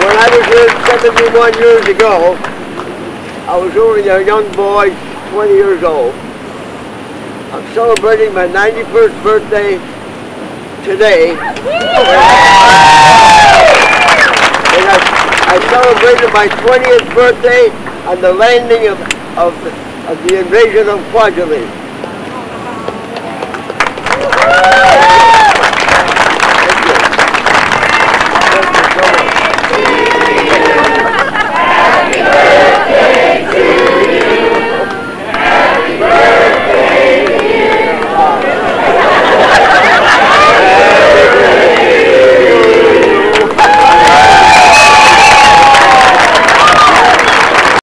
When I was here 71 years ago, I was only a young boy, 20 years old. I'm celebrating my 91st birthday today. And I celebrated my 20th birthday on the landing of the invasion of Kwajalein.